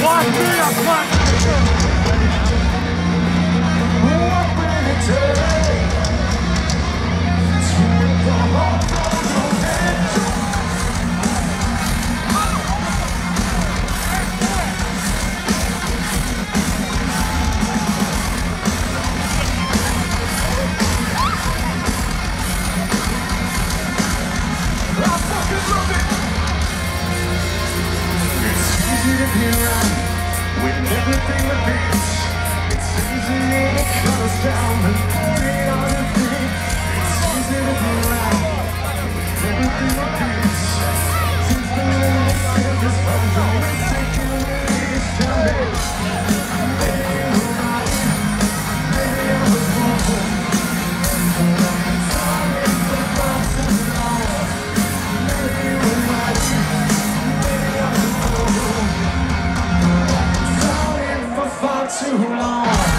Watch me, I'm when everything repeats, it's easy to cut us down and put it on your feet. It's easy to be right when everything repeats. Since the lights of this phone don't take you away, tell me, maybe you're right, maybe I was wrong. Sorry for far too long. Maybe you were right, maybe I was wrong. Too long.